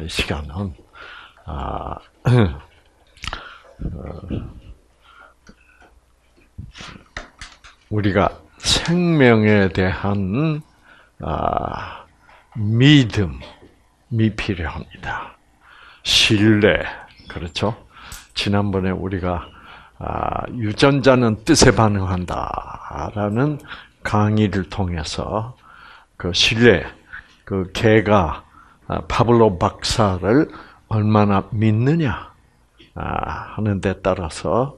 이 시간은 우리가 생명에 대한 믿음이 필요합니다. 신뢰, 그렇죠? 지난번에 우리가 유전자는 뜻에 반응한다라는 강의를 통해서 그 신뢰, 그 개가 파블로 박사를 얼마나 믿느냐 하는 데 따라서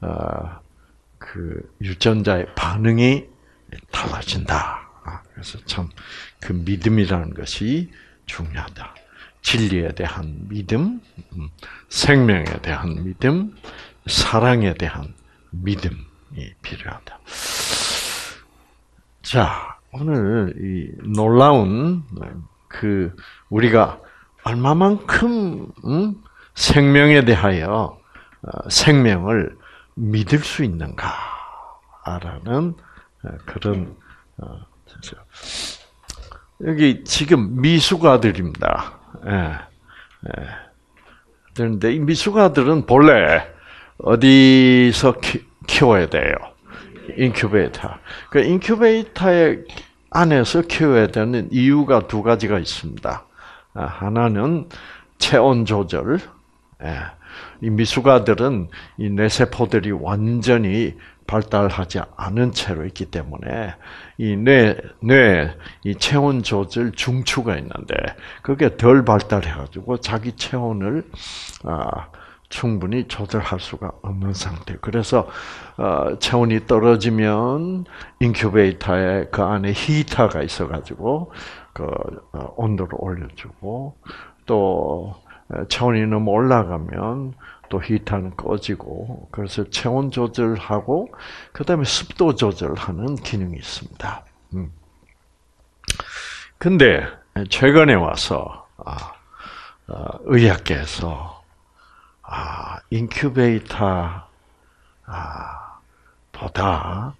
그 유전자의 반응이 달라진다. 그래서 참 그 믿음이라는 것이 중요하다. 진리에 대한 믿음, 생명에 대한 믿음, 사랑에 대한 믿음이 필요하다. 자, 오늘 이 놀라운 그 우리가 얼마만큼 생명에 대하여 생명을 믿을 수 있는가라는 그런 여기 지금 미숙아들입니다. 그런데 이 미숙아들은 본래 어디서 키워야 돼요? 인큐베이터. 그 인큐베이터의 안에서 키워야 되는 이유가 두 가지가 있습니다. 하나는 체온 조절. 이 미숙아들은 이 뇌세포들이 완전히 발달하지 않은 채로 있기 때문에 이 이 체온 조절 중추가 있는데 그게 덜 발달해가지고 자기 체온을 충분히 조절할 수가 없는 상태. 그래서 체온이 떨어지면 인큐베이터에 그 안에 히터가 있어가지고 그 온도를 올려주고 또 체온이 너무 올라가면 또 히터는 꺼지고 그래서 체온 조절하고 그다음에 습도 조절하는 기능이 있습니다. 근데 최근에 와서 의학계에서 인큐베이터 보다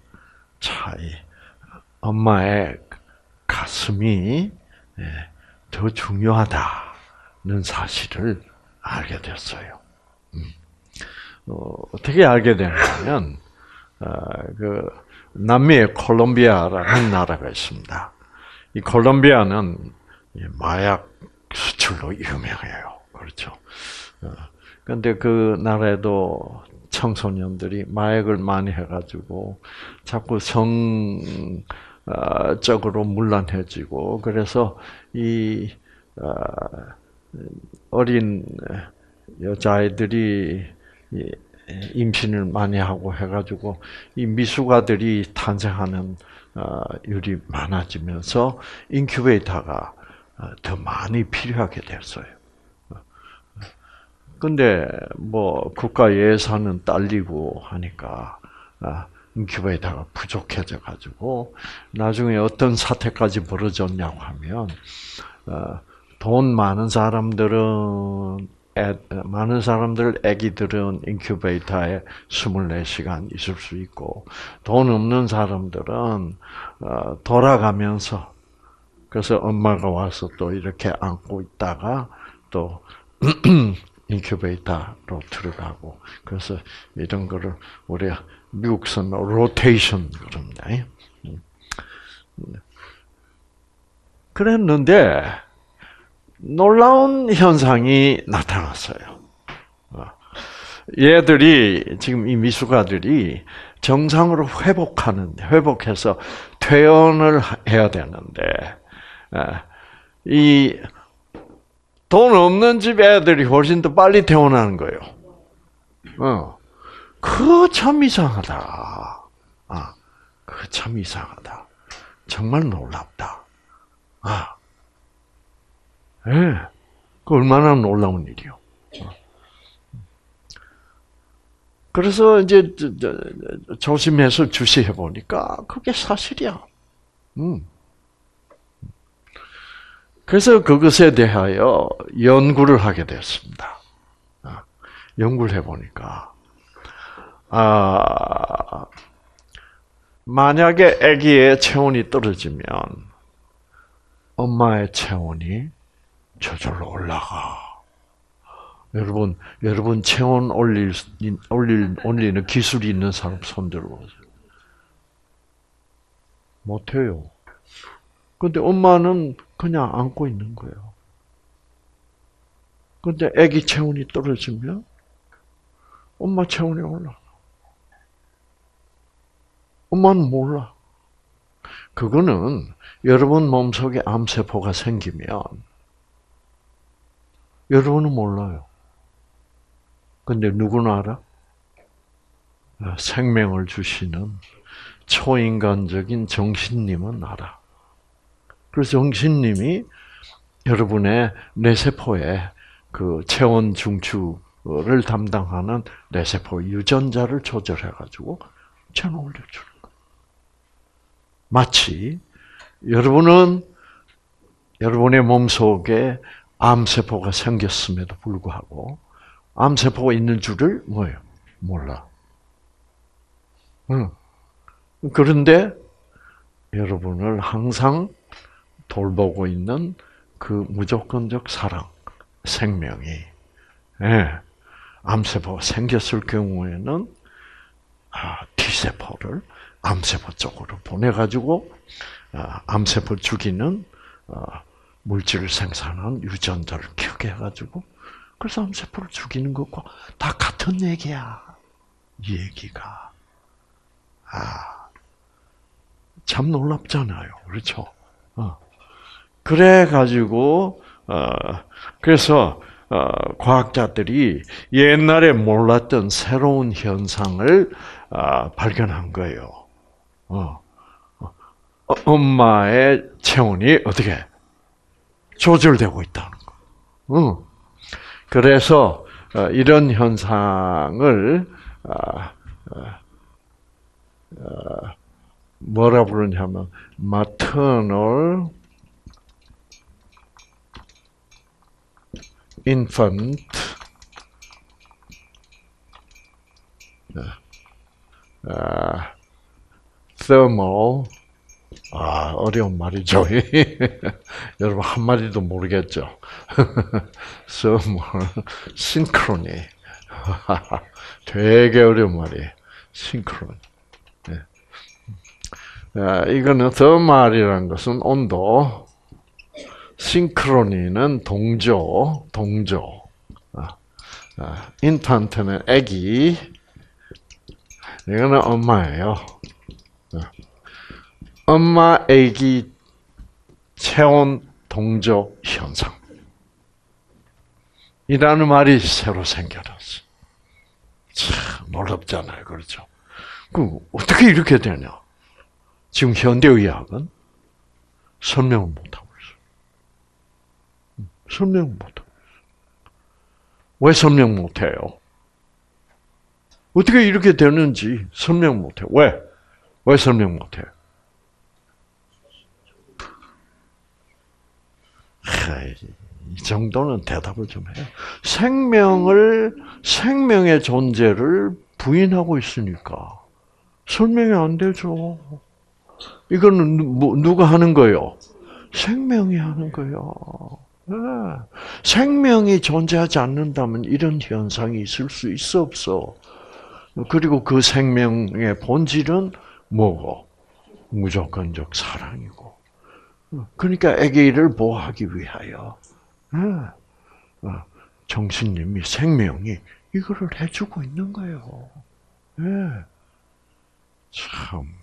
엄마의 가슴이 더 중요하다는 사실을 알게 됐어요. 어떻게 알게 되냐면 그 남미의 콜롬비아라는 나라가 있습니다. 이 콜롬비아는 마약 수출로 유명해요. 그렇죠. 그런데 그 나라에도 청소년들이 마약을 많이 해가지고 자꾸 성적으로 문란해지고 그래서 이 어린 여자아이들이 임신을 많이 하고 해가지고 이 미숙아들이 탄생하는 율이 많아지면서 인큐베이터가 더 많이 필요하게 됐어요. 근데 뭐 국가 예산은 딸리고 하니까 인큐베이터가 부족해져 가지고 나중에 어떤 사태까지 벌어졌냐고 하면 돈 많은 아기들은 인큐베이터에 24시간 있을 수 있고 돈 없는 사람들은 돌아가면서 그래서 엄마가 와서 또 이렇게 안고 있다가 또 인큐베이터로 들어가고 그래서 이런 거를 우리가 미국에서는 로테이션 그럽니다. 그랬는데 놀라운 현상이 나타났어요. 얘들이 지금 이 미숙아들이 정상으로 회복해서 퇴원을 해야 되는데 이 돈 없는 집 애들이 훨씬 더 빨리 퇴원하는 거예요. 그거 참 이상하다. 그거 참 이상하다. 정말 놀랍다. 그 얼마나 놀라운 일이요. 그래서 이제 조심해서 주시해 보니까 그게 사실이야. 그래서 그것에 대하여 연구를 하게 됐습니다. 연구를 해보니까 만약에 아기의 체온이 떨어지면 엄마의 체온이 저절로 올라가. 여러분 체온 올리는 기술이 있는 사람 손 들어보세요. 못해요. 근데 엄마는 그냥 안고 있는 거예요. 근데 아기 체온이 떨어지면 엄마 체온이 올라가. 엄마는 몰라. 그거는 여러분 몸속에 암세포가 생기면 여러분은 몰라요. 근데 누구는 알아? 생명을 주시는 초인간적인 정신님은 알아. 그래서 정신님이 여러분의 뇌세포에 그 체온 중추를 담당하는 뇌세포 유전자를 조절해가지고 체온을 올려주는 거예요. 마치 여러분은 여러분의 몸속에 암세포가 생겼음에도 불구하고 암세포가 있는 줄을 뭐예요? 몰라. 그런데 여러분을 항상 돌보고 있는 그 무조건적 사랑, 생명이 암세포가 생겼을 경우에는 T세포를 암세포 쪽으로 보내가지고 암세포 죽이는 물질을 생산한 유전자를 켜게 해가지고 그래서 암세포를 죽이는 것과 다 같은 얘기야. 이 얘기가. 참 놀랍잖아요. 그렇죠? 그래가지고 그래서 과학자들이 옛날에 몰랐던 새로운 현상을 발견한 거예요. 엄마의 체온이 어떻게 조절되고 있다는 거. 그래서 이런 현상을 뭐라 부르냐면 maternal infant thermal 어려운 말이죠. 여러분 한마디도 모르겠죠. thermal synchrony 되게 어려운 말이에요. synchrony. 이거는 thermal이라는 것은 온도, synchrony는 동조. infant는 아기, 이거는 엄마예요. 엄마, 아기 체온 동조 현상. 이라는 말이 새로 생겨났어. 참 놀랍잖아요, 그렇죠? 그 어떻게 이렇게 되냐? 지금 현대의학은 설명을 못하고 있어요. 설명을 못하고 있어요. 왜 설명 못해요? 어떻게 이렇게 되는지 설명 못해요. 왜? 왜 설명 못해요? 이 정도는 대답을 좀 해요. 생명의 존재를 부인하고 있으니까 설명이 안 되죠. 이거는 누가 하는 거예요? 생명이 하는 거예요. 네. 생명이 존재하지 않는다면 이런 현상이 있을 수 있어 없어? 그리고 그 생명의 본질은 뭐고? 무조건적 사랑이고. 그러니까 아기를 보호하기 위하여 정신님이 생명이 이거를 해주고 있는 거예요. 네. 참.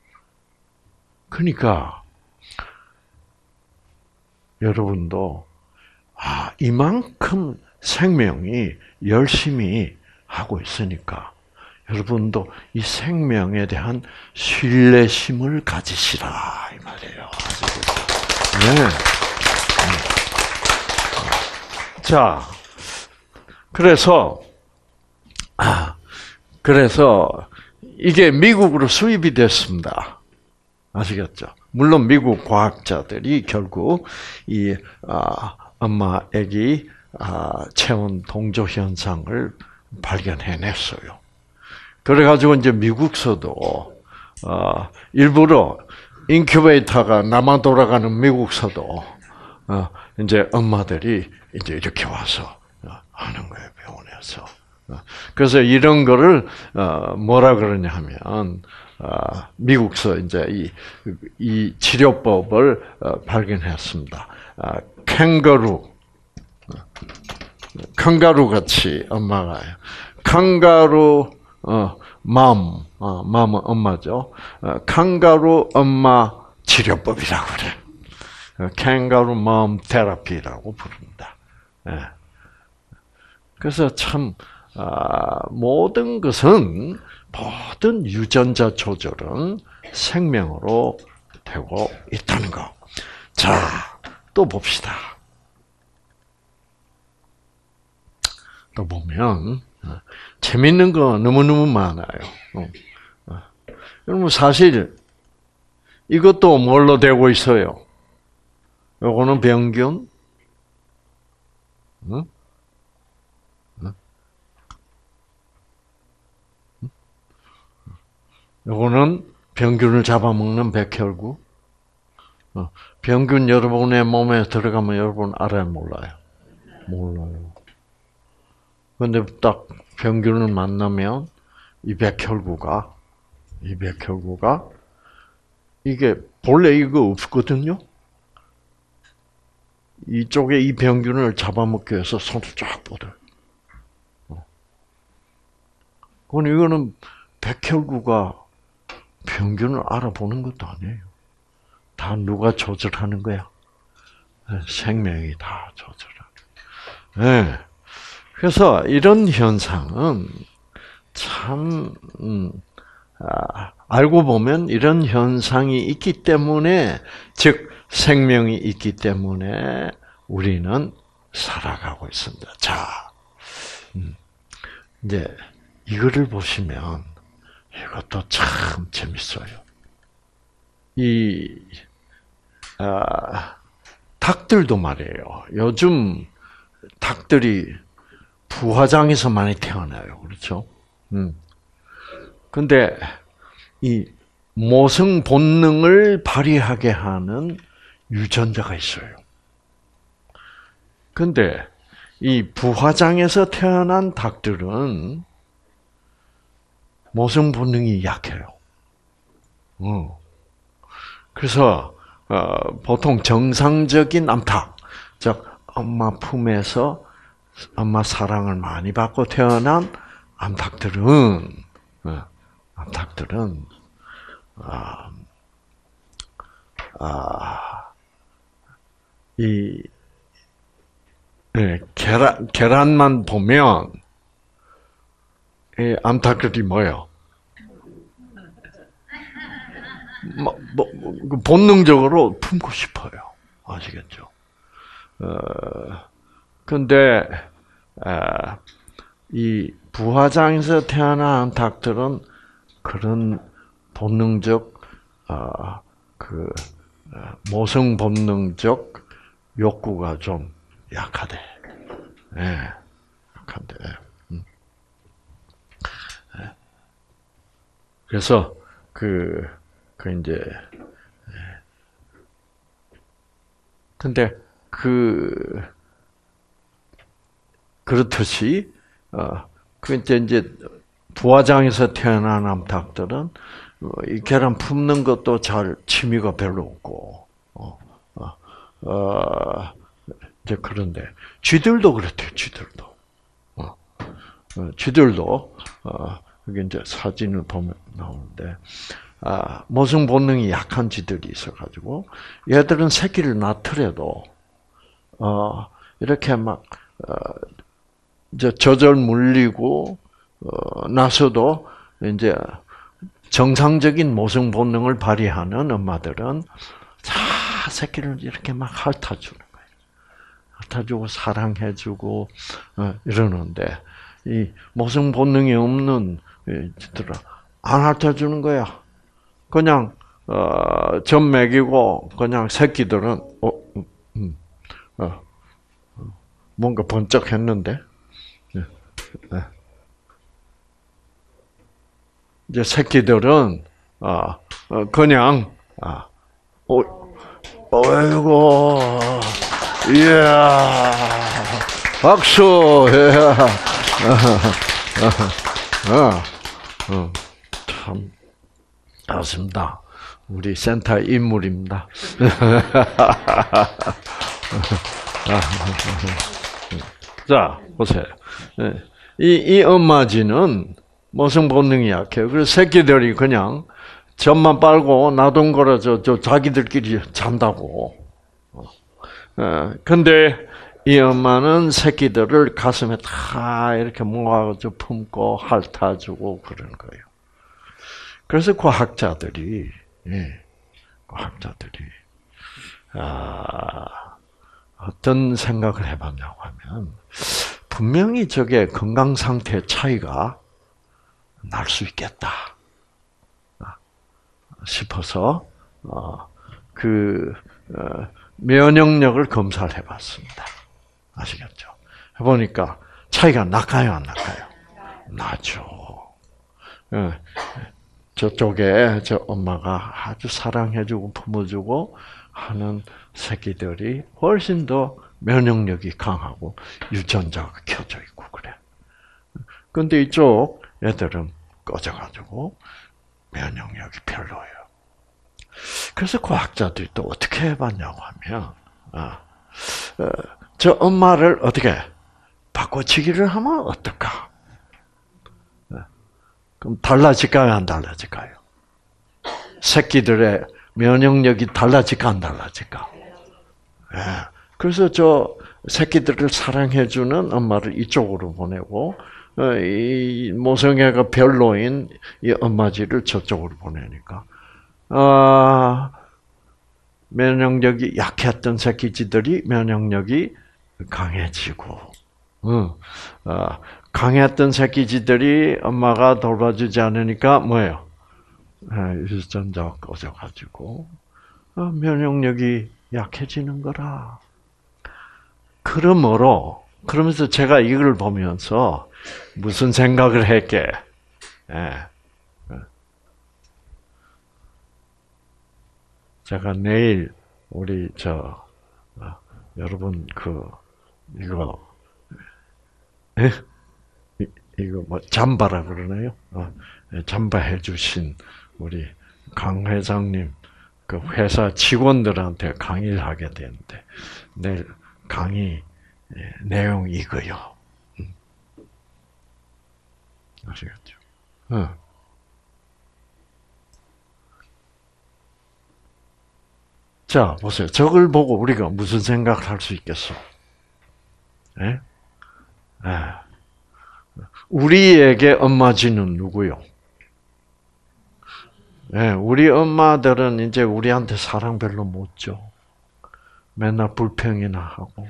그러니까 여러분도 이만큼 생명이 열심히 하고 있으니까 여러분도 이 생명에 대한 신뢰심을 가지시라 이 말이에요. 네. 자, 그래서 이게 미국으로 수입이 됐습니다. 아시겠죠? 물론 미국 과학자들이 결국 이 엄마 아기 체온 동조 현상을 발견해냈어요. 그래가지고 이제 미국서도 일부러 인큐베이터가 남아 돌아가는 미국서도 이제 엄마들이 이제 이렇게 와서 하는 거예요, 병원에서. 그래서 이런 거를 뭐라 그러냐 하면 미국서 이제 이 치료법을 발견했습니다. 캥거루 같이 엄마가 캥거루 맘은 엄마죠. 캥거루 엄마 치료법이라고 그래. 캥거루 맘 테라피라고 부릅니다. 그래서 참 모든 것은 모든 유전자 조절은 생명으로 되고 있다는 거. 자, 또 봅시다. 또 보면 재밌는 거 너무너무 많아요. 여러분 사실 이것도 뭘로 되고 있어요? 요거는 병균, 요거는 병균을 잡아먹는 백혈구. 병균 여러분의 몸에 들어가면 여러분 알아요, 몰라요? 몰라요. 근데 딱 병균을 만나면 이 백혈구가 이게 본래 이거 없거든요. 이쪽에 이 병균을 잡아먹기 위해서 손을 쫙 뻗어요. 그건 이거는 백혈구가 병균을 알아보는 것도 아니에요. 다 누가 조절하는 거야? 생명이 다 조절하는. 네. 그래서 이런 현상은 참 알고 보면 이런 현상이 있기 때문에, 즉 생명이 있기 때문에 우리는 살아가고 있습니다. 자, 이제 이거를 보시면 이것도 참 재밌어요. 닭들도 말이에요. 요즘 닭들이 부화장에서 많이 태어나요. 그렇죠? 근데 이 모성 본능을 발휘하게 하는 유전자가 있어요. 근데 이 부화장에서 태어난 닭들은 모성 본능이 약해요. 그래서 보통 정상적인 암탉, 즉 엄마 품에서 엄마 사랑을 많이 받고 태어난 암탉들은 이 계란만 보면 이 암탉들이 뭐예요? 본능적으로 품고 싶어요. 아시겠죠? 근데 이 부화장에서 태어난 닭들은 그런 본능적 모성 본능적 욕구가 좀 약하대. 약한데. 그래서 이제 근데 그렇듯이 이제 부화장에서 태어난 암탉들은 이 계란 품는 것도 잘 취미가 별로 없고 이제 그런데 쥐들도 그렇대요. 쥐들도 여기 이제 사진을 보면 나오는데 모성 본능이 약한 쥐들이 있어가지고 얘들은 새끼를 낳더라도 이렇게 막 이제 젖을 물리고 나서도 이제 정상적인 모성 본능을 발휘하는 엄마들은 다 새끼를 이렇게 막 핥아주는 거예요. 핥아주고 사랑해주고 이러는데 이 모성 본능이 없는 쥐들은 안 핥아주는 거야. 그냥 젖 먹이고 그냥 새끼들은 뭔가 번쩍했는데 이제 새끼들은 그냥 어이구 이야, 박수. 참, 맞습니다. 우리 센터 인물입니다. 자, 보세요. 이 엄마쥐는 모성 본능이 약해요. 그래서 새끼들이 그냥 젖만 빨고 놔둔 거라 저 자기들끼리 잔다고. 근데 이 엄마는 새끼들을 가슴에 다 이렇게 모아서 품고 핥아주고 그런 거예요. 그래서 과학자들이 어떤 생각을 해봤냐고 하면 분명히 저게 건강 상태 차이가 날 수 있겠다 싶어서 면역력을 검사를 해봤습니다. 아시겠죠? 해보니까 차이가 날까요, 안 날까요? 나죠. 저쪽에 저 엄마가 아주 사랑해주고 품어주고 하는 새끼들이 훨씬 더 면역력이 강하고 유전자가 켜져 있고 그래. 근데 이쪽 애들은 꺼져가지고 면역력이 별로예요. 그래서 과학자들이 또 어떻게 해봤냐고 하면, 저 엄마를 어떻게 바꿔치기를 하면 어떨까? 그럼 달라질까요, 안 달라질까요? 새끼들의 면역력이 달라질까, 안 달라질까? 그래서 저 새끼들을 사랑해주는 엄마를 이쪽으로 보내고, 이 모성애가 별로인 이 엄마쥐를 저쪽으로 보내니까, 면역력이 약했던 새끼쥐들이 면역력이 강해지고, 강했던 새끼쥐들이 엄마가 돌봐주지 않으니까 뭐예요? 유전자가 꺼져가지고 면역력이 약해지는 거라. 그러면서 제가 이걸 보면서 무슨 생각을 했게? 제가 내일 우리 여러분 이거 뭐 잠바라 그러나요? 잠바 해주신 우리 강 회장님 그 회사 직원들한테 강의를 하게 되는데 내일 강의 내용 이거요. 아시겠죠? 자, 보세요. 저걸 보고 우리가 무슨 생각을 할 수 있겠어? 예? 우리에게 엄마쥐는 누구요? 우리 엄마들은 이제 우리한테 사랑 별로 못 줘. 맨날 불평이나 하고.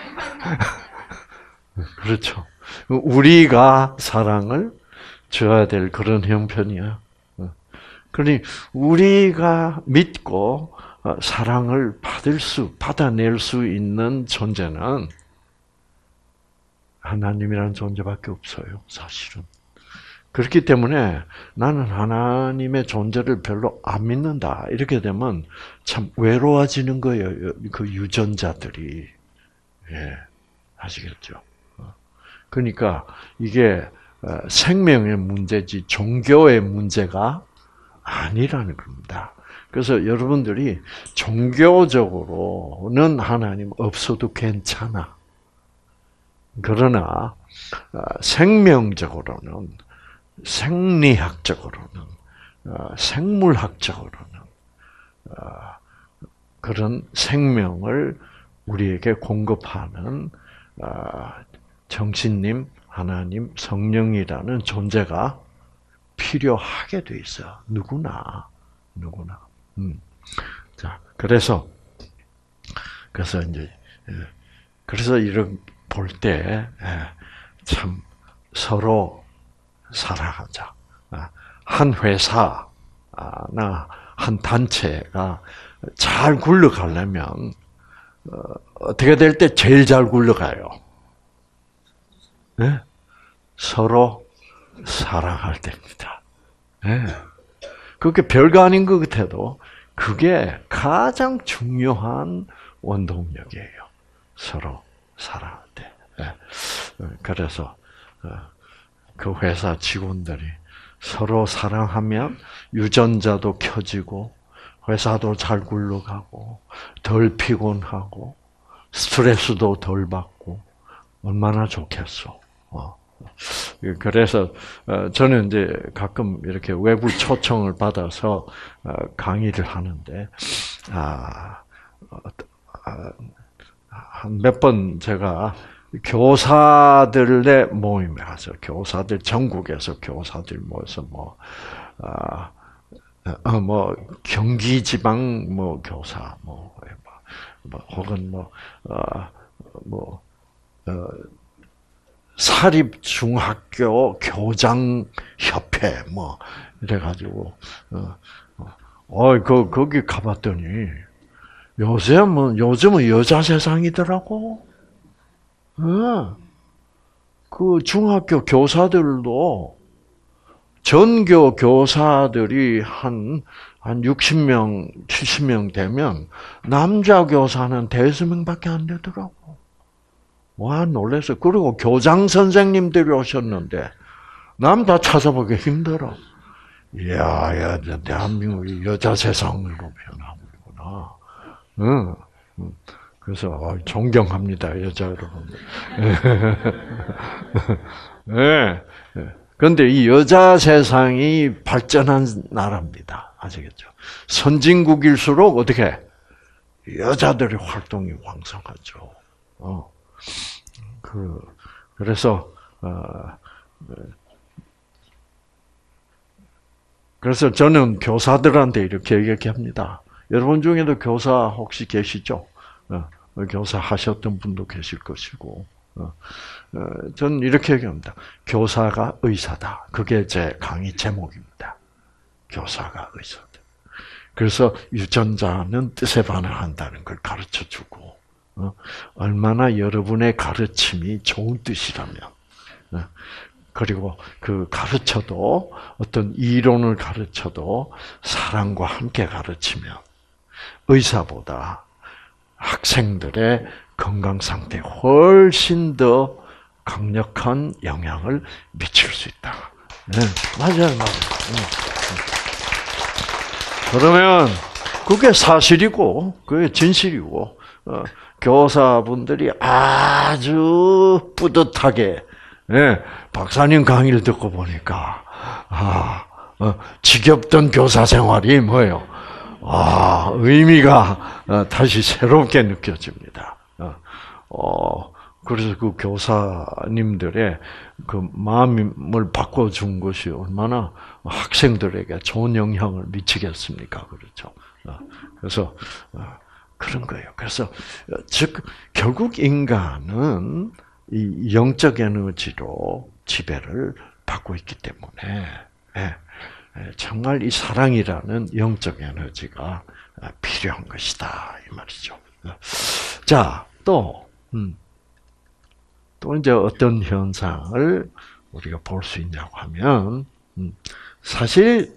그렇죠. 우리가 사랑을 줘야 될 그런 형편이야. 그러니 우리가 믿고 사랑을 받아낼 수 있는 존재는 하나님이라는 존재밖에 없어요, 사실은. 그렇기 때문에 나는 하나님의 존재를 별로 안 믿는다. 이렇게 되면 참 외로워지는 거예요, 그 유전자들이. 아시겠죠? 그러니까 이게 생명의 문제지 종교의 문제가 아니라는 겁니다. 그래서 여러분들이 종교적으로는 하나님 없어도 괜찮아. 그러나 생명적으로는, 생리학적으로는, 생물학적으로는 그런 생명을 우리에게 공급하는 정신님, 하나님, 성령이라는 존재가 필요하게 돼 있어. 누구나. 자, 그래서 이런 볼 때 참 서로 사랑하자. 한 회사나 한 단체가 잘 굴러가려면 어떻게 될 때 제일 잘 굴러가요? 서로 사랑할 때입니다. 그게 별거 아닌 것 같아도 그게 가장 중요한 원동력이에요. 서로 살아야 돼. 그래서 그 회사 직원들이 서로 사랑하면 유전자도 켜지고 회사도 잘 굴러가고 덜 피곤하고 스트레스도 덜 받고 얼마나 좋겠어. 그래서 저는 이제 가끔 이렇게 외부 초청을 받아서 강의를 하는데 한 몇 번 제가 교사들의 모임에 가서 교사들 전국에서 교사들 모여서 뭐 경기 지방 뭐 교사 뭐 혹은 사립 중학교 교장 협회 뭐 이래가지고 거기 가봤더니 요즘은 여자 세상이더라고. 그 중학교 교사들도 전교 교사들이 한 60명, 70명 되면 남자 교사는 5명밖에 안 되더라고. 와, 놀랐어. 그리고 교장 선생님들이 오셨는데 남자 찾아보기 힘들어. 이야, 대한민국이 여자 세상으로 변하고 있구나. 그래서 존경합니다, 여자 여러분들. 네. 그런데 이 여자 세상이 발전한 나라입니다. 아시겠죠? 선진국일수록 어떻게 여자들의 활동이 왕성하죠. 그래서 저는 교사들한테 이렇게 얘기합니다. 여러분 중에도 교사 혹시 계시죠? 교사 하셨던 분도 계실 것이고, 저는 이렇게 얘기합니다. 교사가 의사다. 그게 제 강의 제목입니다. 교사가 의사다. 그래서 유전자는 뜻에 반응한다는 걸 가르쳐주고, 얼마나 여러분의 가르침이 좋은 뜻이라면, 그리고 그 가르쳐도 어떤 이론을 가르쳐도 사랑과 함께 가르치면 의사보다 학생들의 건강 상태에 훨씬 더 강력한 영향을 미칠 수 있다. 네, 맞아요. 그러면 그게 사실이고, 그게 진실이고, 교사분들이 아주 뿌듯하게, 박사님 강의를 듣고 보니까, 지겹던 교사 생활이 뭐예요? 의미가 다시 새롭게 느껴집니다. 그래서 그 교사님들의 그 마음을 바꿔준 것이 얼마나 학생들에게 좋은 영향을 미치겠습니까? 그렇죠. 그래서 그런 거예요. 그래서 즉 결국 인간은 이 영적 에너지로 지배를 받고 있기 때문에 정말 이 사랑이라는 영적 에너지가 필요한 것이다 이 말이죠. 자, 또 이제 어떤 현상을 우리가 볼 수 있냐고 하면 사실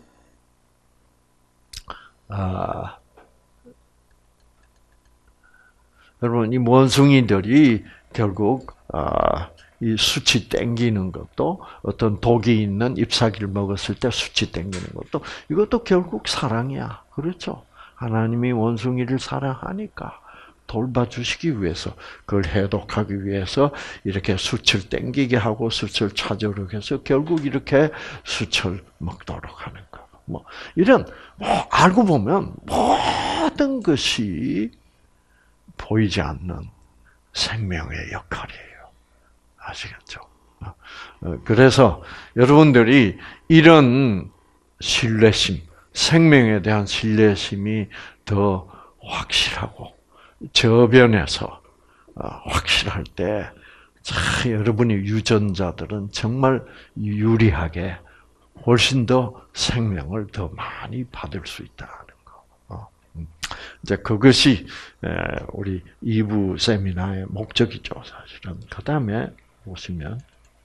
여러분 이 원숭이들이 결국 이 수치 땡기는 것도 어떤 독이 있는 잎사귀를 먹었을 때 수치 땡기는 것도 이것도 결국 사랑이야. 그렇죠? 하나님이 원숭이를 사랑하니까 돌봐주시기 위해서 그걸 해독하기 위해서 이렇게 수치를 땡기게 하고 수치를 찾으려고 해서 결국 이렇게 수치를 먹도록 하는 거. 이런 알고 보면 모든 것이 보이지 않는 생명의 역할이에요. 아시겠죠? 그래서 여러분들이 이런 신뢰심, 생명에 대한 신뢰심이 더 확실하고 저변에서 확실할 때 여러분의 유전자들은 정말 유리하게 훨씬 더 생명을 더 많이 받을 수 있다는 거. 이제 그것이 우리 2부 세미나의 목적이죠, 사실은. 그 다음에 보시면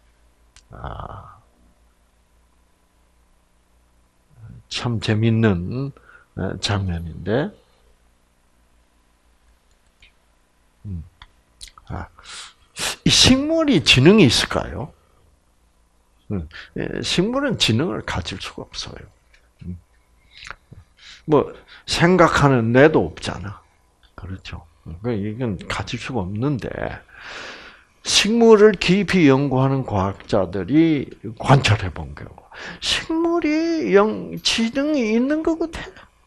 참 재밌는 장면인데 이 식물이 지능이 있을까요? 식물은 지능을 가질 수가 없어요. 뭐 생각하는 뇌도 없잖아. 그렇죠. 이건 가질 수가 없는데 식물을 깊이 연구하는 과학자들이 관찰해 본 경우 식물이 지능이 있는 것 같아.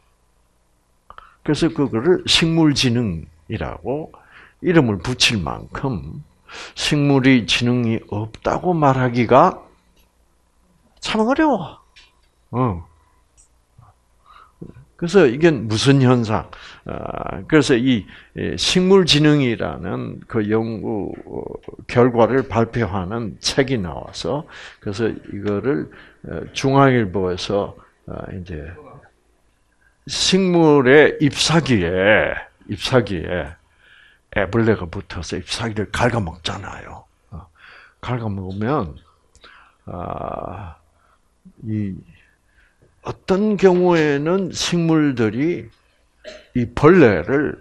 그래서 그거를 식물지능이라고 이름을 붙일 만큼 식물이 지능이 없다고 말하기가 참 어려워. 그래서 이게 무슨 현상? 그래서 이 식물지능이라는 그 연구 결과를 발표하는 책이 나와서 그래서 이거를 중앙일보에서 이제 식물의 잎사귀에 애벌레가 붙어서 잎사귀를 갉아먹잖아요. 갉아먹으면 이 어떤 경우에는 식물들이 이 벌레를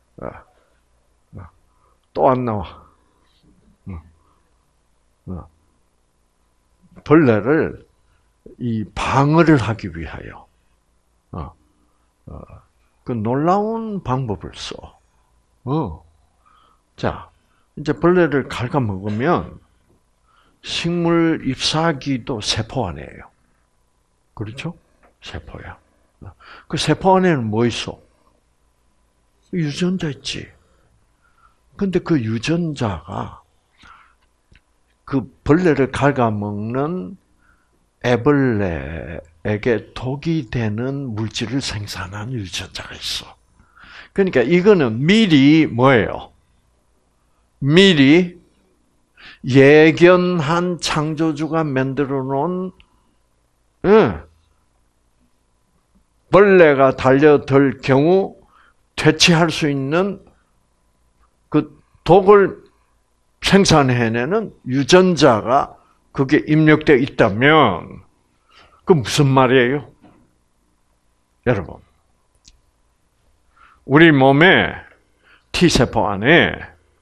또 안 나와. 벌레를 이 방어를 하기 위하여 그 놀라운 방법을 써. 자, 이제 벌레를 갉아먹으면 식물 잎사귀도 세포 안에요. 그렇죠? 세포야. 그 세포 안에는 뭐 있어? 유전자 있지. 근데 그 유전자가 그 벌레를 갉아먹는 애벌레에게 독이 되는 물질을 생산하는 유전자가 있어. 그러니까 이거는 미리 뭐예요? 미리 예견한 창조주가 만들어 놓은 벌레가 달려들 경우 퇴치할 수 있는 그 독을 생산해내는 유전자가 그게 입력되어 있다면 그 무슨 말이에요? 여러분, 우리 몸에 T세포 안에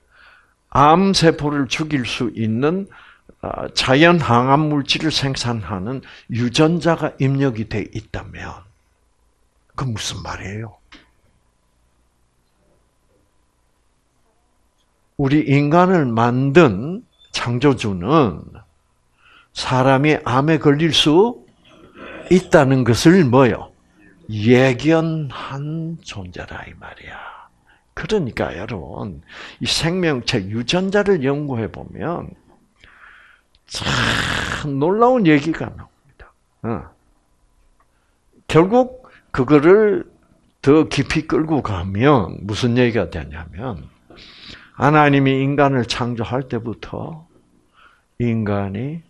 암세포를 죽일 수 있는 자연 항암 물질을 생산하는 유전자가 입력이 돼 있다면 그 무슨 말이에요? 우리 인간을 만든 창조주는 사람이 암에 걸릴 수 있다는 것을 뭐요? 예견한 존재라 이 말이야. 그러니까 여러분, 이 생명체 유전자를 연구해 보면 참 놀라운 얘기가 나옵니다. 결국 그거를 더 깊이 끌고 가면 무슨 얘기가 되냐면 하나님이 인간을 창조할 때부터 인간이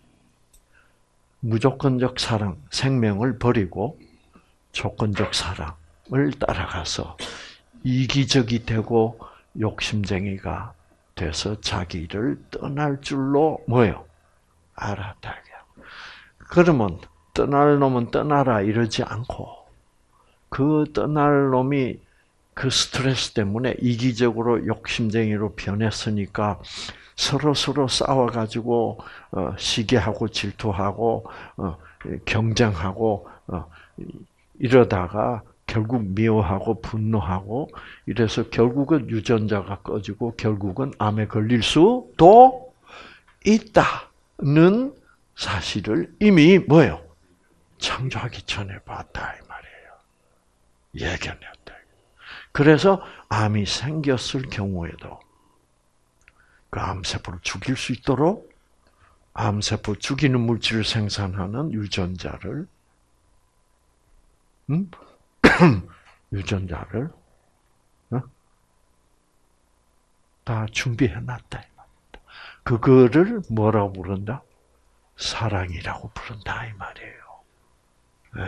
무조건적 사랑, 생명을 버리고 조건적 사랑을 따라가서 이기적이 되고 욕심쟁이가 돼서 자기를 떠날 줄로 뭐요? 알았다. 그러면 떠날 놈은 떠나라 이러지 않고 그 떠날 놈이 그 스트레스 때문에 이기적으로 욕심쟁이로 변했으니까 서로 싸워가지고 시기하고 질투하고 경쟁하고 이러다가 결국 미워하고 분노하고 이래서 결국은 유전자가 꺼지고 결국은 암에 걸릴 수도 있다는 사실을 이미 뭐예요? 창조하기 전에 봤다 이 말이에요. 예견했다. 그래서 암이 생겼을 경우에도 그 암세포를 죽일 수 있도록 암세포 죽이는 물질을 생산하는 유전자를 다 준비해놨다. 그거를 뭐라고 부른다? 사랑이라고 부른다 이 말이에요. 네.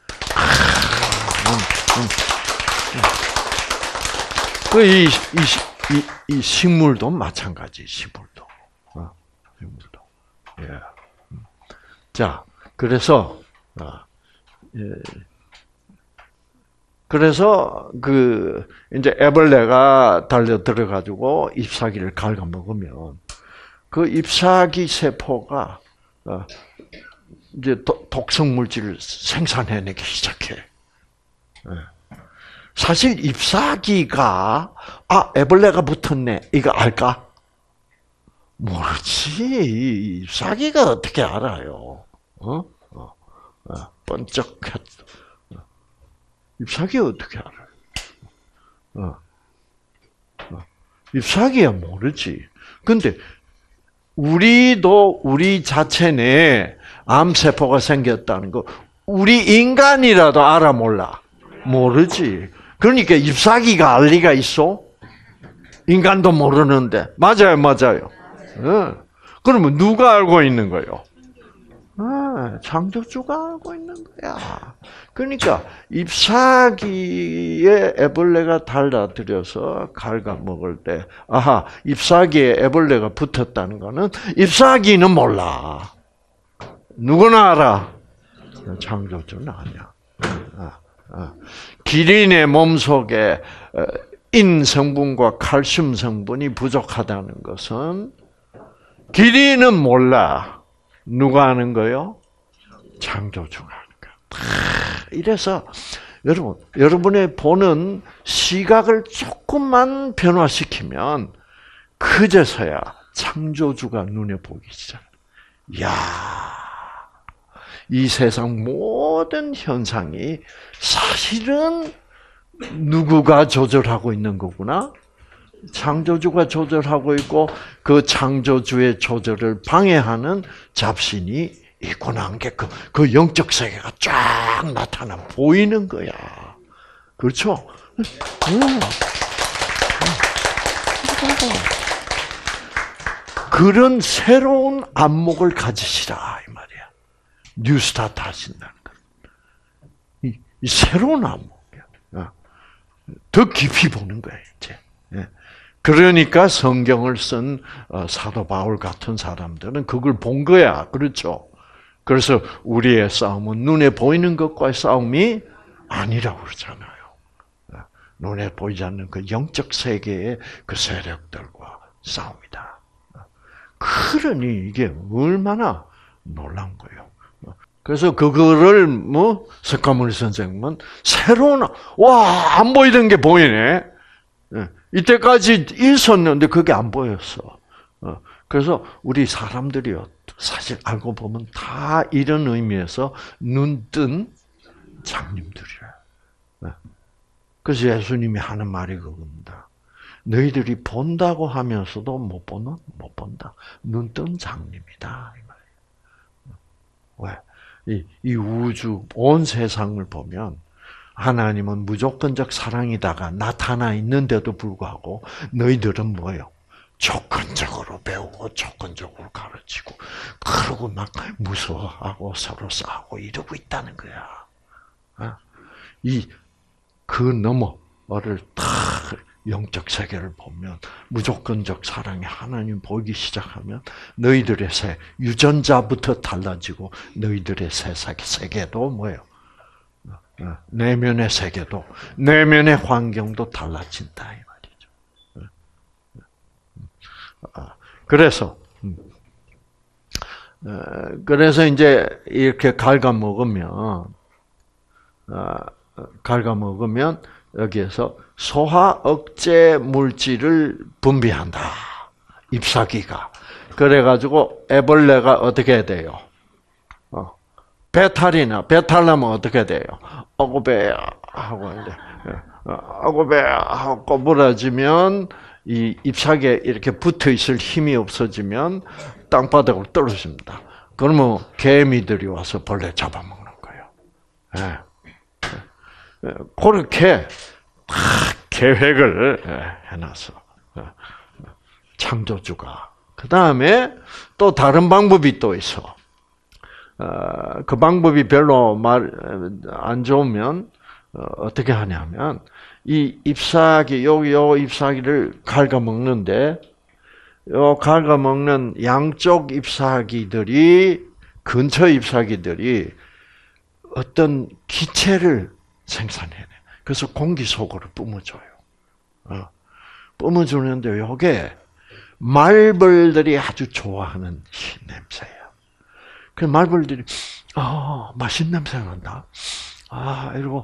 이 식물도 마찬가지. 식물도. 예. 자, 그래서 그래서 이제 애벌레가 달려 들어가지고 잎사귀를 갉아먹으면 그 잎사귀 세포가 이제 독성 물질을 생산해내기 시작해. 사실 잎사귀가 애벌레가 붙었네 이거 알까? 모르지. 잎사귀가 어떻게 알아요? 번쩍했어. 잎사귀 어떻게 알아요? 잎사귀야 모르지. 근데 우리 자체 내에 암세포가 생겼다는 거 우리 인간이라도 알아 몰라? 모르지. 그러니까 잎사귀가 알 리가 있어? 인간도 모르는데. 맞아요. 그러면 누가 알고 있는 거예요? 창조주가 알고 있는 거야. 그러니까 잎사귀에 애벌레가 달라들여서 갉아먹을 때 잎사귀에 애벌레가 붙었다는 거는 잎사귀는 몰라. 누구나 알아? 창조주는 아니야. 기린의 몸속에 인 성분과 칼슘 성분이 부족하다는 것은 기린은 몰라. 누가 아는 거요? 창조주가 아는 거야. 이래서 여러분의 보는 시각을 조금만 변화시키면 그제서야 창조주가 눈에 보이기 시작해. 이야, 이 세상 모든 현상이 사실은 누구가 조절하고 있는 거구나? 창조주가 조절하고 있고 그 창조주의 조절을 방해하는 잡신이 있구나 하는 게 그 영적 세계가 쫙 나타나 보이는 거야. 그렇죠? 그런 새로운 안목을 가지시라 이 말이야. 뉴스타트 하신다는 거. 이 새로운 안목이야. 더 깊이 보는 거야 이제. 그러니까 성경을 쓴 사도 바울 같은 사람들은 그걸 본 거야. 그렇죠? 그래서 우리의 싸움은 눈에 보이는 것과의 싸움이 아니라고 그러잖아요. 눈에 보이지 않는 그 영적 세계의 그 세력들과 싸움이다. 그러니 이게 얼마나 놀라운 거예요. 그래서 그거를 석가모니 선생님은 새로운 안 보이던 게 보이네. 이때까지 있었는데 그게 안 보였어. 그래서 우리 사람들이요, 사실 알고 보면 다 이런 의미에서 눈뜬 장님들이에요. 그래서 예수님이 하는 말이 그겁니다. 너희들이 본다고 하면서도 못 본다. 눈뜬 장님이다. 이 말이에요. 왜? 이 우주, 온 세상을 보면 하나님은 무조건적 사랑이다가 나타나 있는데도 불구하고 너희들은 뭐예요? 조건적으로 배우고 조건적으로 가르치고 그러고 막 무서워하고 서로 싸우고 이러고 있다는 거야. 그 너머를 다 영적 세계를 보면 무조건적 사랑이 하나님 보이기 시작하면 너희들의 유전자부터 달라지고 너희들의 세계도 뭐예요? 내면의 세계도, 내면의 환경도 달라진다 이 말이죠. 그래서 이제 이렇게 갉아먹으면 여기에서 소화 억제 물질을 분비한다. 잎사귀가. 그래가지고 애벌레가 어떻게 돼요? 배탈나면 어떻게 돼요? 어고배 하고 이제 어고배 하고 꼬부라지면 이 잎사귀에 이렇게 붙어 있을 힘이 없어지면 땅바닥으로 떨어집니다. 그러면 개미들이 와서 벌레 잡아먹는 거예요. 그렇게 계획을 해놨어. 창조주가. 그 다음에 또 다른 방법이 또 있어. 그 방법이 별로 안 좋으면 어떻게 하냐면 이 잎사귀 요 잎사귀를 갉아먹는데 요 갉아먹는 양쪽 잎사귀들이 근처 잎사귀들이 어떤 기체를 생산해내. 그래서 공기 속으로 뿜어줘요. 뿜어주는데 이게 말벌들이 아주 좋아하는 냄새예요. 그 말벌들이 맛있는 냄새가 난다. 이러고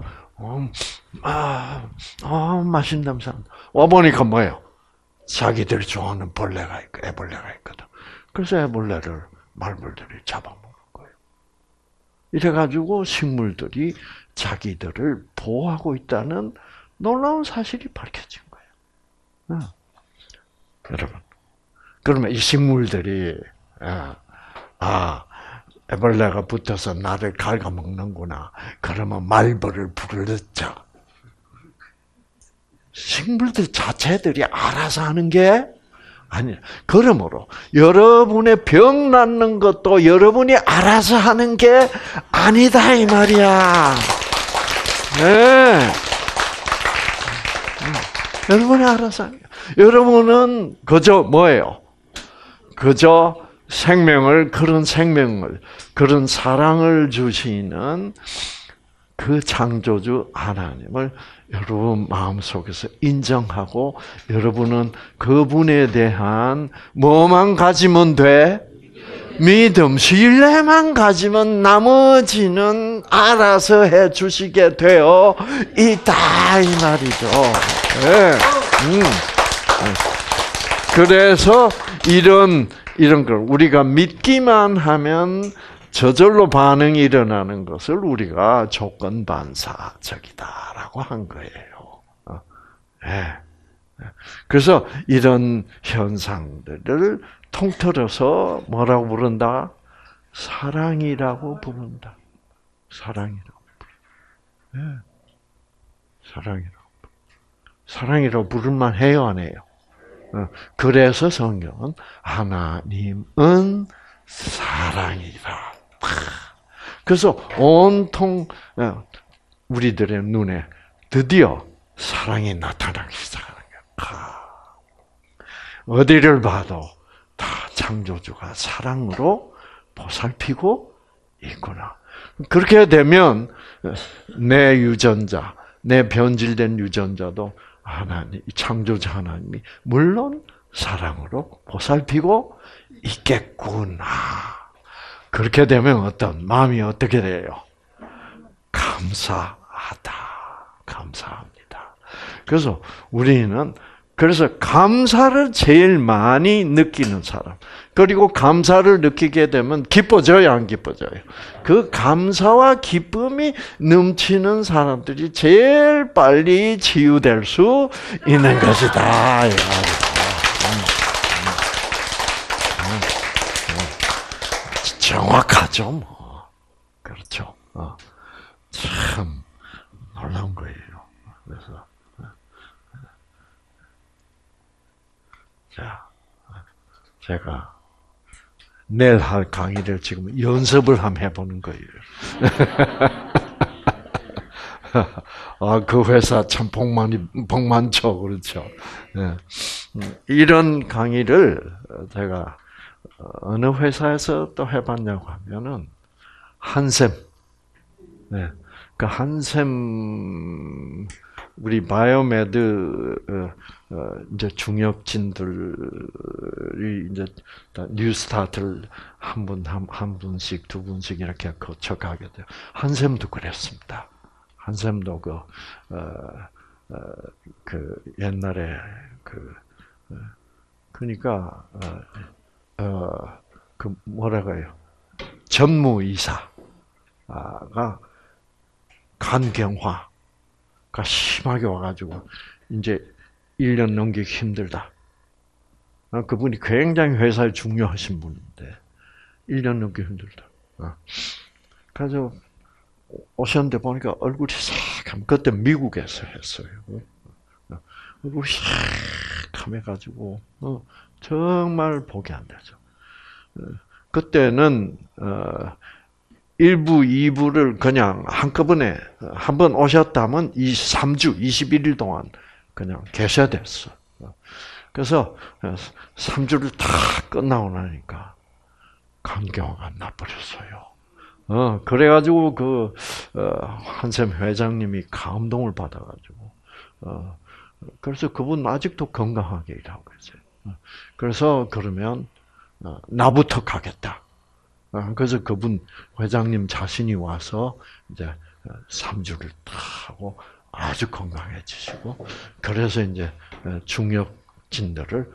맛있는 냄새 난다. 와 보니까 뭐예요? 자기들이 좋아하는 벌레가 있고 애벌레가 있거든. 그래서 애벌레를 말벌들이 잡아먹는 거예요. 이래가지고 식물들이 자기들을 보호하고 있다는 놀라운 사실이 밝혀진 거예요. 여러분, 그러면 이 식물들이 애벌레가 붙어서 나를 갉아먹는구나. 그러면 말벌을 불렀죠. 식물들 자체들이 알아서 하는 게 아니에요. 그러므로 여러분의 병 낫는 것도 여러분이 알아서 하는 게 아니다 이 말이야. 네. 여러분이 알아서 하는 거예요. 여러분은 그저 뭐예요? 그저 그런 생명을, 그런 사랑을 주시는 그 창조주 하나님을 여러분 마음속에서 인정하고 여러분은 그분에 대한 뭐만 가지면 돼? 믿음, 신뢰만 가지면 나머지는 알아서 해 주시게 되어 있다 이 말이죠. 네. 그래서 이런 걸 우리가 믿기만 하면 저절로 반응이 일어나는 것을 우리가 조건 반사적이다라고 한 거예요. 네. 그래서 이런 현상들을 통틀어서 뭐라고 부른다? 사랑이라고 부른다. 사랑이라고 부른다. 네. 사랑이라고 부를만 해요, 안 해요? 그래서 성경은 하나님은 사랑이라. 그래서 온통 우리들의 눈에 드디어 사랑이 나타나기 시작하는 거예요. 어디를 봐도 다 창조주가 사랑으로 보살피고 있구나. 그렇게 되면 내 유전자, 내 변질된 유전자도 하나님, 창조자 하나님이 물론 사랑으로 보살피고 있겠구나. 그렇게 되면 마음이 어떻게 돼요? 감사하다. 감사합니다. 그래서 우리는 감사를 제일 많이 느끼는 사람. 그리고 감사를 느끼게 되면 기뻐져요, 안 기뻐져요? 그 감사와 기쁨이 넘치는 사람들이 제일 빨리 치유될 수 있는 것이다. 정확하죠, 뭐. 그렇죠. 참 놀라운 거예요. 그래서 제가 내일 할 강의를 지금 연습을 한번 해보는 거예요. 그 회사 참 복 많죠, 그렇죠. 이런 강의를 제가 어느 회사에서 또 해봤냐고 하면은 한샘, 그 한샘 우리 바이오메드 이제 중역진들이 이제 뉴스타트를 한 분씩 두 분씩 이렇게 거쳐가게 돼요. 한샘도 그랬습니다. 한샘도 그 옛날에 그러니까 그 뭐라고 해요? 전무이사가 간경화가 심하게 와가지고 이제 1년 넘기기 힘들다. 그분이 굉장히 회사에 중요하신 분인데 1년 넘기기 힘들다. 그래서 오셨는데 보니까 얼굴이 싹하면 그때 미국에서 했어요. 얼굴이 싹하면가지고 정말 보기 안 되죠. 그때는 1부, 2부를 그냥 한꺼번에 한 번 오셨다면 3주, 21일 동안 그냥 계셔야 됐어. 그래서 3주를 다 끝나고 나니까 간경화가 나버렸어요. 그래가지고 한샘 회장님이 감동을 받아가지고, 그래서 그분 아직도 건강하게 일하고 있어요. 그래서 그러면, 나부터 가겠다. 그래서 그분 회장님 자신이 와서 이제 3주를 하고 아주 건강해지시고, 그래서 이제 중역진들을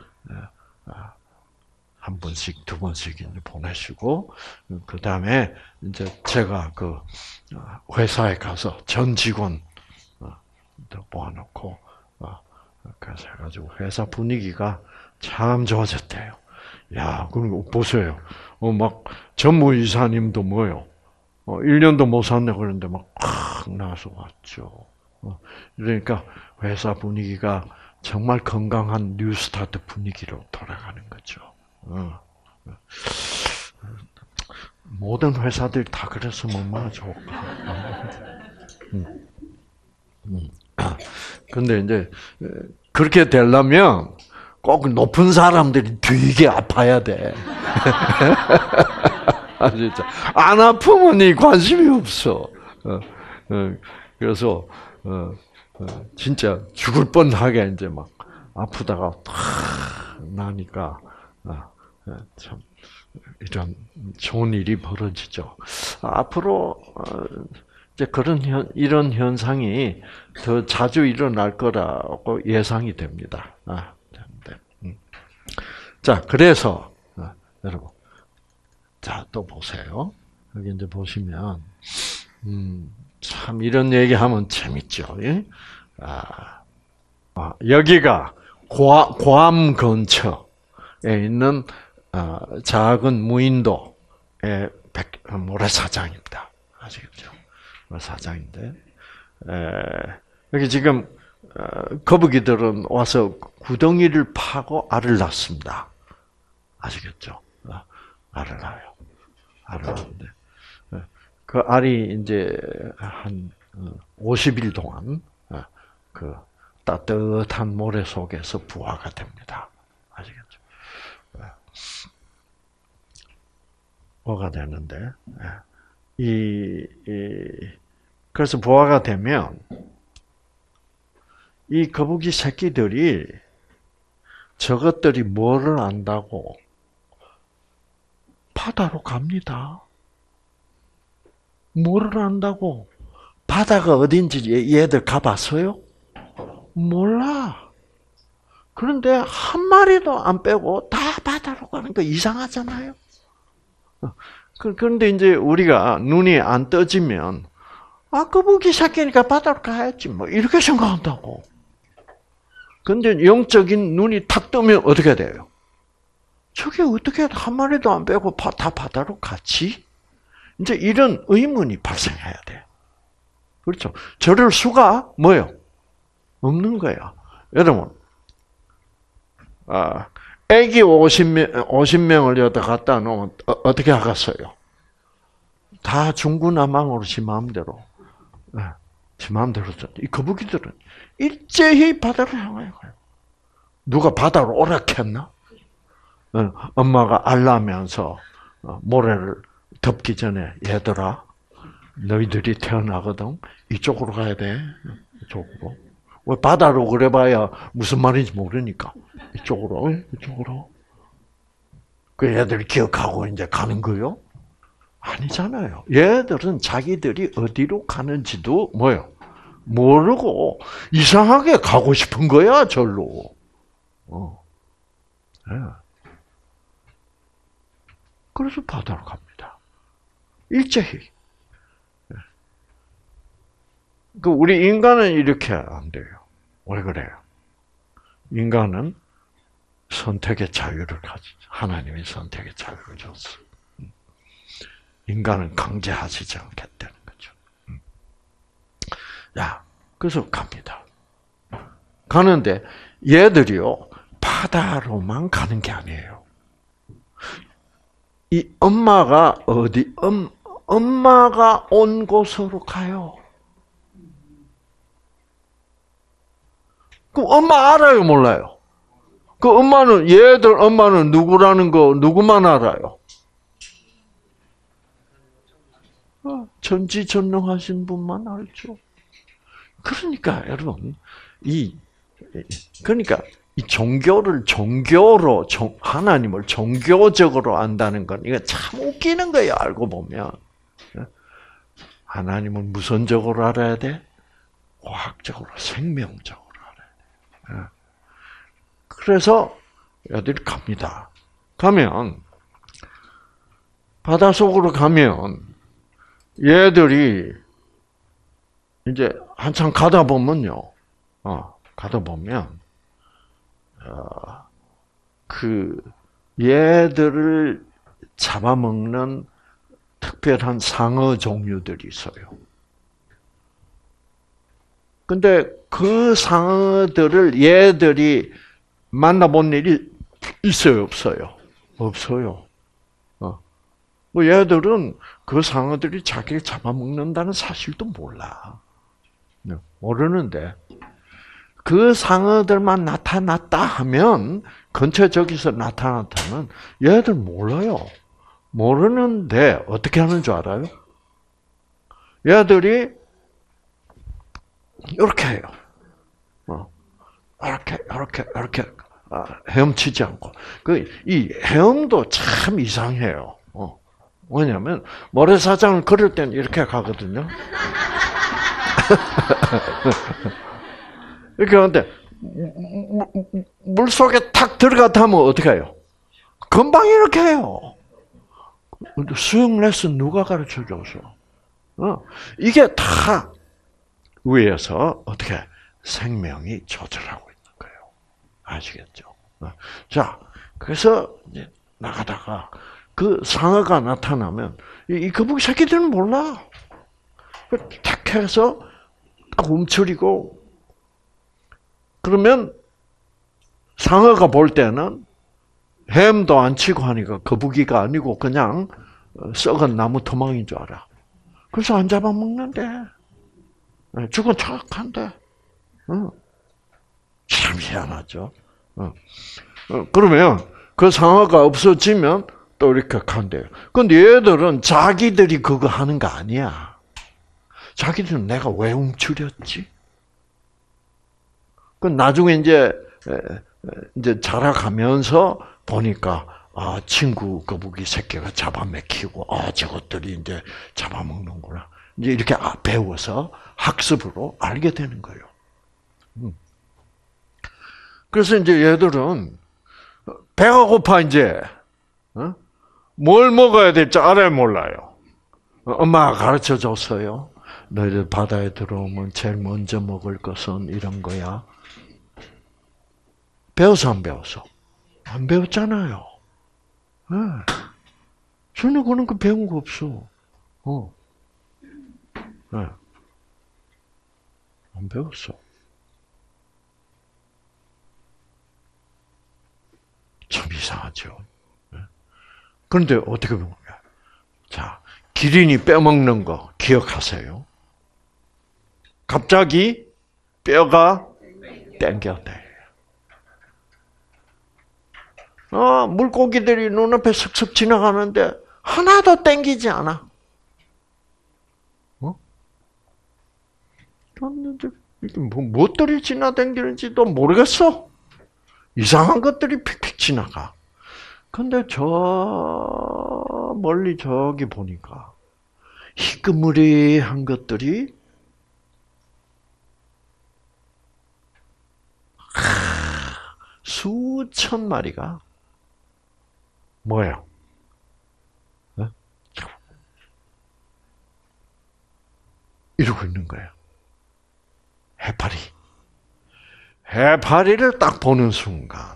한 번씩, 두 번씩 이제 보내시고, 그 다음에 이제 제가 회사에 가서 전 직원 모아놓고, 그래서 해가지고 회사 분위기가 참 좋아졌대요. 야, 그럼 보세요. 막 전무이사님도 뭐요? 1년도 못 샀네 그러는데 막 나서 왔죠. 그러니까 회사 분위기가 정말 건강한 뉴스타트 분위기로 돌아가는 거죠. 모든 회사들 다 그랬으면 얼마나 좋을까. 근데 이제 그렇게 되려면 꼭 높은 사람들이 되게 아파야 돼. 진짜 안 아프면 이 관심이 없어. 그래서 진짜 죽을 뻔하게 이제 막 아프다가 나니까 참 이런 좋은 일이 벌어지죠. 앞으로 이제 이런 현상이 더 자주 일어날 거라고 예상이 됩니다. 자, 그래서 여러분, 자, 또 보세요. 여기 이제 보시면 참 이런 얘기하면 재밌죠. 예? 여기가 괌 근처에 있는 작은 무인도의 모래사장입니다. 아시겠죠? 모래사장인데 여기 지금 거북이들은 와서 구덩이를 파고 알을 낳습니다. 아시겠죠? 알을 낳아요. 알을 낳는데 그 알이 이제 한 50일 동안 그 따뜻한 모래 속에서 부화가 됩니다. 아시겠죠? 부화가 되는데 그래서 부화가 되면 이 거북이 새끼들이 저것들이 뭐를 안다고 바다로 갑니다. 뭐를 안다고? 바다가 어딘지 얘들 가봤어요? 몰라. 그런데 한 마리도 안 빼고 다 바다로 가는 거 이상하잖아요. 그런데 이제 우리가 눈이 안 떠지면 거북이 새끼니까 바다로 가야지 뭐 이렇게 생각한다고. 근데 영적인 눈이 탁 뜨면 어떻게 돼요? 저게 어떻게 한 마리도 안 빼고 다 바다로 갔지? 이제 이런 의문이 발생해야 돼. 그렇죠? 저럴 수가 뭐요? 없는 거야. 여러분, 애기 50명을 여기다 갖다 놓으면 어떻게 하겠어요? 다 중구난방으로 지 마음대로. 지 마음대로. 이 거북이들은 일제히 바다를 향하여 가요. 누가 바다로 오락했나? 엄마가 알라면서 모래를 덮기 전에 얘들아 너희들이 태어나거든 이쪽으로 가야 돼. 이쪽으로. 왜 바다로 그래봐야 무슨 말인지 모르니까 이쪽으로. 그 얘들이 기억하고 이제 가는 거요? 아니잖아요. 얘들은 자기들이 어디로 가는지도 뭐요? 모르고 이상하게 가고 싶은 거야 절로. 네. 그래서 바다로 갑니다. 일제히. 우리 인간은 이렇게 안 돼요. 왜 그래요? 인간은 선택의 자유를 가지죠. 하나님이 선택의 자유를 줬어. 인간은 강제하시지 않겠다는 거죠. 야, 그래서 갑니다. 가는데 얘들이요 바다로만 가는 게 아니에요. 이 엄마가 엄마가 온 곳으로 가요. 그 엄마 알아요, 몰라요? 그 엄마는 얘들 엄마는 누구라는 거 누구만 알아요? 전지전능하신 분만 알죠. 그러니까 여러분 그러니까 이 종교로 하나님을 종교적으로 안다는 건 이거 참 웃기는 거예요. 알고 보면 하나님을 무선적으로 알아야 돼. 과학적으로, 생명적으로 알아야 돼. 그래서 애들이 갑니다. 가면 바닷속으로 가면 얘들이 이제 한참 가다 보면요. 가다 보면 그 얘들을 잡아먹는 특별한 상어 종류들이 있어요. 근데 그 상어들을 얘들이 만나본 일이 있어요, 없어요? 없어요. 뭐 얘들은 그 상어들이 자기를 잡아먹는다는 사실도 몰라. 모르는데 그 상어들만 나타났다 하면 근처에 저기서 나타났다면 얘들 몰라요. 모르는데 어떻게 하는 줄 알아요? 얘들이 이렇게 해요. 이렇게 헤엄치지 않고 이 헤엄도 참 이상해요. 왜냐하면 모래사장을 걸을 때는 이렇게 가거든요. 이렇게 하는데 물 속에 탁 들어갔다 하면 어떻게 해요? 금방 이렇게 해요. 수영 레슨 누가 가르쳐줘서? 이게 다 위에서 어떻게 생명이 조절하고 있는 거예요. 아시겠죠? 자, 그래서 이제 나가다가 그 상어가 나타나면 이 거북이 새끼들은 몰라. 탁 해서 딱 움츠리고 그러면 상어가 볼 때는 햄도 안 치고 하니까 거북이가 아니고 그냥 썩은 나무 토막인 줄 알아. 그래서 안 잡아먹는데. 죽은 척한데. 참 희한하죠. 그러면 그 상어가 없어지면 또 이렇게 간대요. 근데 얘들은 자기들이 그거 하는 거 아니야. 자기들은 내가 왜 움츠렸지? 그 나중에 이제 자라가면서 보니까 친구 거북이 새끼가 잡아먹히고 저것들이 이제 잡아먹는구나. 이제 이렇게 배워서 학습으로 알게 되는 거예요. 그래서 이제 얘들은 배가 고파 이제 뭘 먹어야 될지 알아야 몰라요. 엄마가 가르쳐 줬어요. 너희들 바다에 들어오면 제일 먼저 먹을 것은 이런 거야. 배워서 안 배웠어? 안 배웠잖아요. 전혀 그런 거 배운 거 없어. 안 배웠어. 참 이상하죠. 그런데 어떻게 보면, 자, 기린이 빼먹는 거 기억하세요? 갑자기 뼈가 땡겼대. 물고기들이 눈앞에 슥슥 지나가는데 하나도 땡기지 않아. 무엇들이 지나다니는지도 모르겠어. 이상한 것들이 픽픽 지나가. 근데 저 멀리 저기 보니까 희끄무리한 것들이 수천 마리가 뭐예요? 이러고 있는 거예요. 해파리를 딱 보는 순간